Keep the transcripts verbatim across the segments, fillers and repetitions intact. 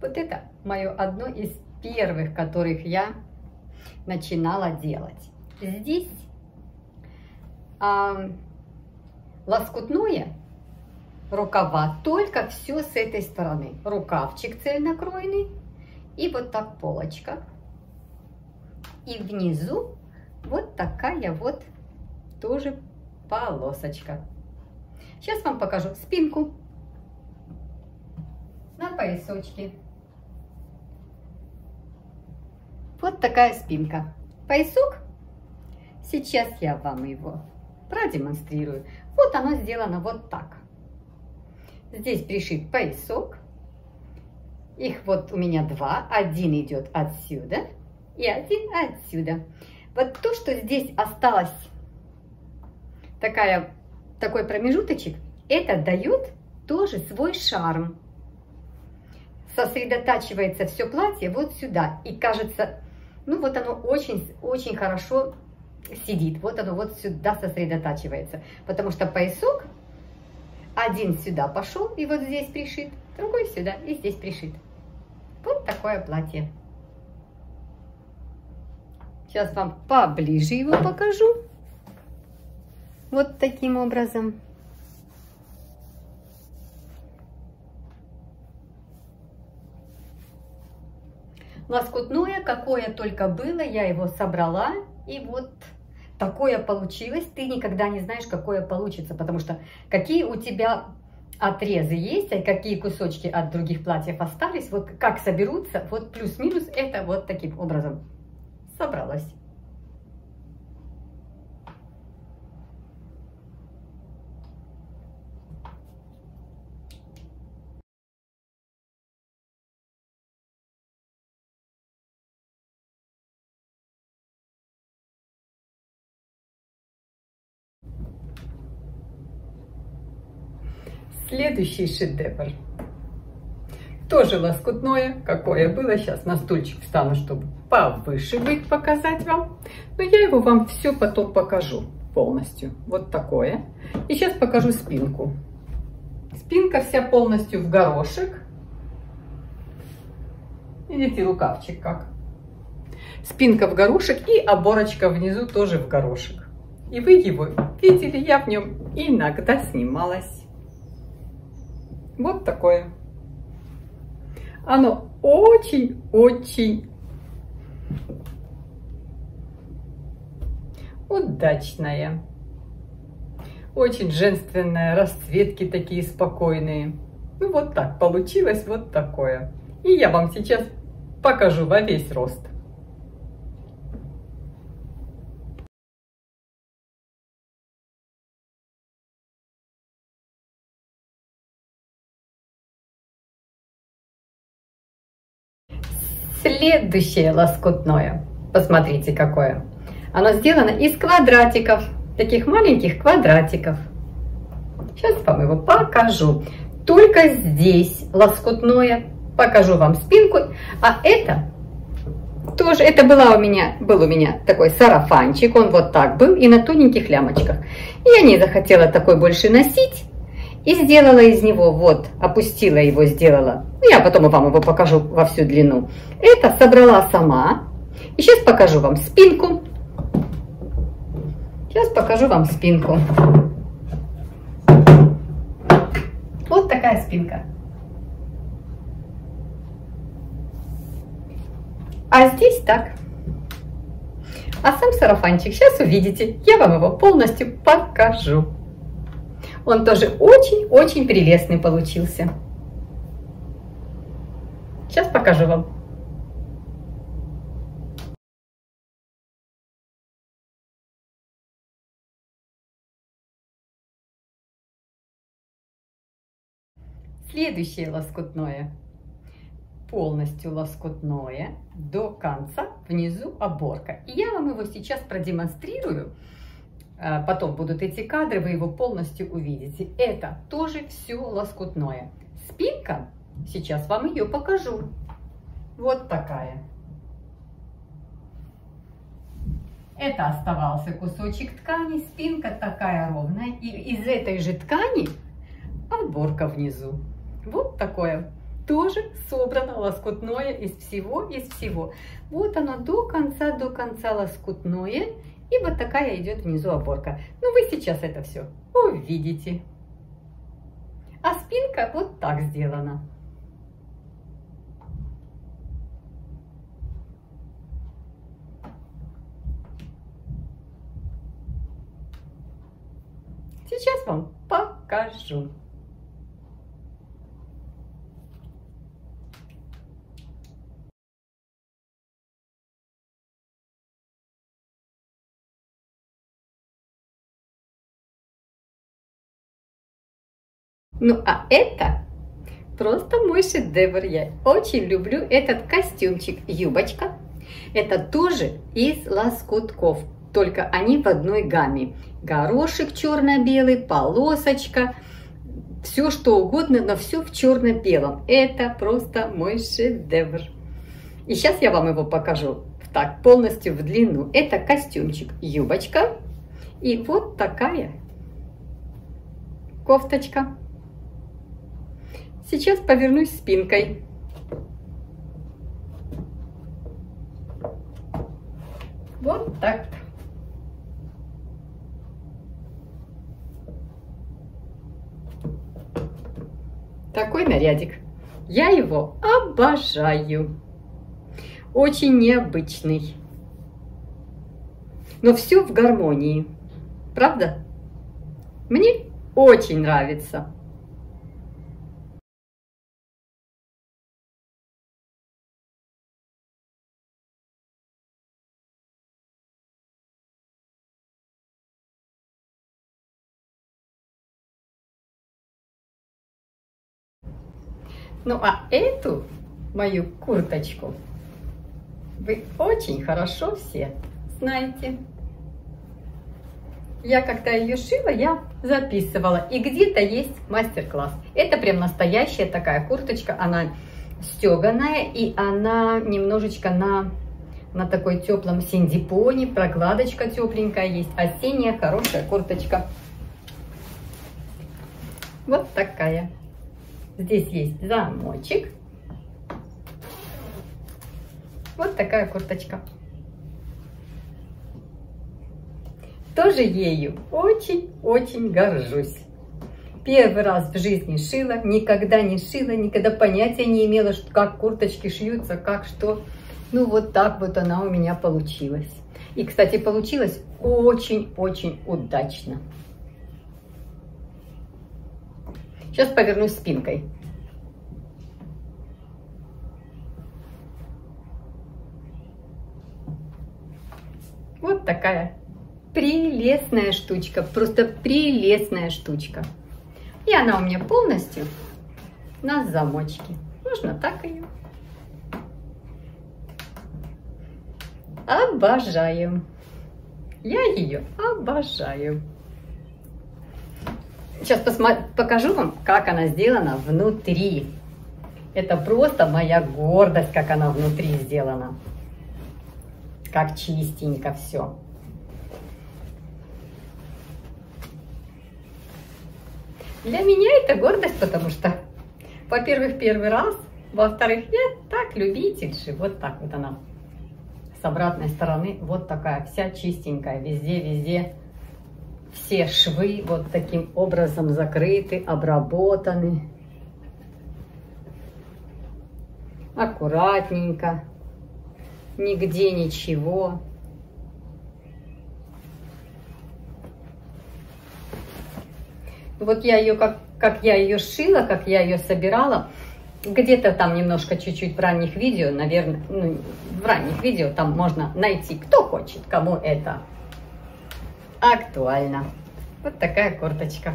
Вот это мое одно из первых, которых я начинала делать. Здесь а, лоскутное, рукава, только все с этой стороны. Рукавчик цельнокроенный и вот так полочка. И внизу вот такая вот тоже полосочка. Сейчас вам покажу спинку на поясочке. Вот такая спинка. Поясок. Сейчас я вам его продемонстрирую. Вот оно сделано вот так. Здесь пришит поясок. Их вот у меня два. Один идет отсюда и один отсюда. Вот то, что здесь осталось, такая, такой промежуточек, это дает тоже свой шарм. Сосредотачивается все платье вот сюда. И кажется, ну вот оно очень-очень хорошо сидит. Вот оно вот сюда сосредотачивается. Потому что поясок один сюда пошел и вот здесь пришит, другой сюда и здесь пришит. Вот такое платье. Сейчас вам поближе его покажу. Вот таким образом. Лоскутное, какое только было, я его собрала. И вот такое получилось. Ты никогда не знаешь, какое получится. Потому что какие у тебя отрезы есть, а какие кусочки от других платьев остались. Вот как соберутся, вот плюс-минус это вот таким образом собралось. Следующий шедевр. Тоже лоскутное, какое было. Сейчас на стульчик встану, чтобы повыше быть, показать вам. Но я его вам все потом покажу полностью. Вот такое. И сейчас покажу спинку. Спинка вся полностью в горошек. Видите, рукавчик как. Спинка в горошек и оборочка внизу тоже в горошек. И вы его видели, я в нем иногда снималась. Вот такое. Оно очень-очень удачное. Очень женственное, расцветки такие спокойные. Ну вот так получилось, вот такое. И я вам сейчас покажу во весь рост. Следующее лоскутное. Посмотрите, какое. Оно сделано из квадратиков. Таких маленьких квадратиков. Сейчас вам его покажу. Только здесь лоскутное. Покажу вам спинку. А это тоже, это была у меня, был у меня такой сарафанчик. Он вот так был и на тоненьких лямочках. Я не захотела такой больше носить. И сделала из него, вот, опустила его, сделала. Я потом вам его покажу во всю длину. Это собрала сама. И сейчас покажу вам спинку. Сейчас покажу вам спинку. Вот такая спинка. А здесь так. А сам сарафанчик, сейчас увидите. Я вам его полностью покажу. Он тоже очень-очень прелестный получился. Сейчас покажу вам. Следующее лоскутное. Полностью лоскутное до конца, внизу оборка. И я вам его сейчас продемонстрирую. Потом будут эти кадры, вы его полностью увидите. Это тоже все лоскутное. Спинка, сейчас вам ее покажу. Вот такая. Это оставался кусочек ткани, спинка такая ровная. И из этой же ткани оборка внизу. Вот такое. тоже собрано лоскутное из всего, из всего. Вот оно до конца, до конца лоскутное. И вот такая идет внизу оборка. Ну, вы сейчас это все увидите. А спинка вот так сделана. Сейчас вам покажу. Ну, а это просто мой шедевр. Я очень люблю этот костюмчик. Юбочка. Это тоже из лоскутков, только они в одной гамме. Горошек черно-белый, полосочка, все что угодно, но все в черно-белом. Это просто мой шедевр. И сейчас я вам его покажу так, полностью в длину. Это костюмчик, юбочка и вот такая кофточка. Сейчас повернусь спинкой. Вот так. Такой нарядик. Я его обожаю. Очень необычный. Но все в гармонии. Правда? Мне очень нравится. Ну а эту мою курточку вы очень хорошо все знаете. Я когда ее шила, я записывала. И где-то есть мастер-класс. Это прям настоящая такая курточка. Она стеганая и она немножечко на, на такой теплом синдипоне. Прокладочка тепленькая есть. Осенняя хорошая курточка. Вот такая. Здесь есть замочек. Вот такая курточка. Тоже ею очень-очень горжусь. Первый раз в жизни шила, никогда не шила, никогда понятия не имела, что, как курточки шьются, как что. Ну вот так вот она у меня получилась. И, кстати, получилось очень-очень удачно. Сейчас повернусь спинкой. Вот такая прелестная штучка, просто прелестная штучка. И она у меня полностью на замочке. Можно так ее. Обожаю. Я ее обожаю. Сейчас покажу вам, как она сделана внутри. Это просто моя гордость, как она внутри сделана. Как чистенько все. Для меня это гордость, потому что, во-первых, первый раз, во-вторых, я так любитель же. Вот так вот она с обратной стороны. Вот такая вся чистенькая, везде-везде. Все швы вот таким образом закрыты, обработаны. Аккуратненько. Нигде ничего. Вот я ее, как, как я ее шила, как я ее собирала, где-то там немножко чуть-чуть в ранних видео, наверное, ну, в ранних видео там можно найти, кто хочет, кому это актуально. Вот такая курточка.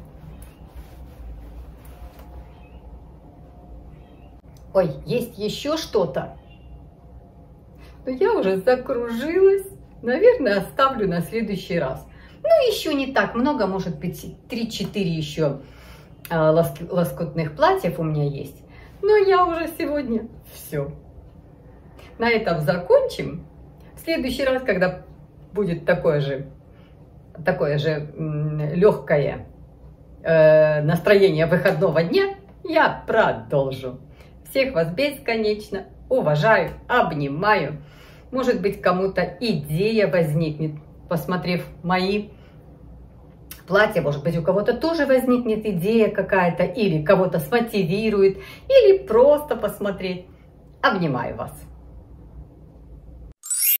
Ой, есть еще что-то. Но я уже закружилась. Наверное, оставлю на следующий раз. Ну, еще не так много, может быть, три-четыре еще лоскутных платьев у меня есть. Но я уже сегодня все. На этом закончим. В следующий раз, когда будет такое же, такое же легкое э, настроение выходного дня, я продолжу. Всех вас бесконечно уважаю, обнимаю. Может быть, кому-то идея возникнет, посмотрев мои платья. Может быть, у кого-то тоже возникнет идея какая-то, или кого-то смотивирует, или просто посмотреть. Обнимаю вас.